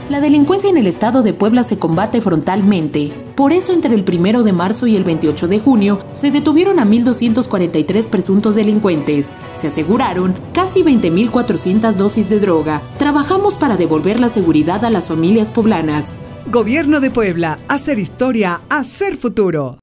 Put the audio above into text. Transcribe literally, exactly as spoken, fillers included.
La delincuencia en el estado de Puebla se combate frontalmente. Por eso, entre el primero de marzo y el veintiocho de junio, se detuvieron a mil doscientos cuarenta y tres presuntos delincuentes. Se aseguraron casi veinte mil cuatrocientas dosis de droga. Trabajamos para devolver la seguridad a las familias poblanas. Gobierno de Puebla. Hacer historia, hacer futuro.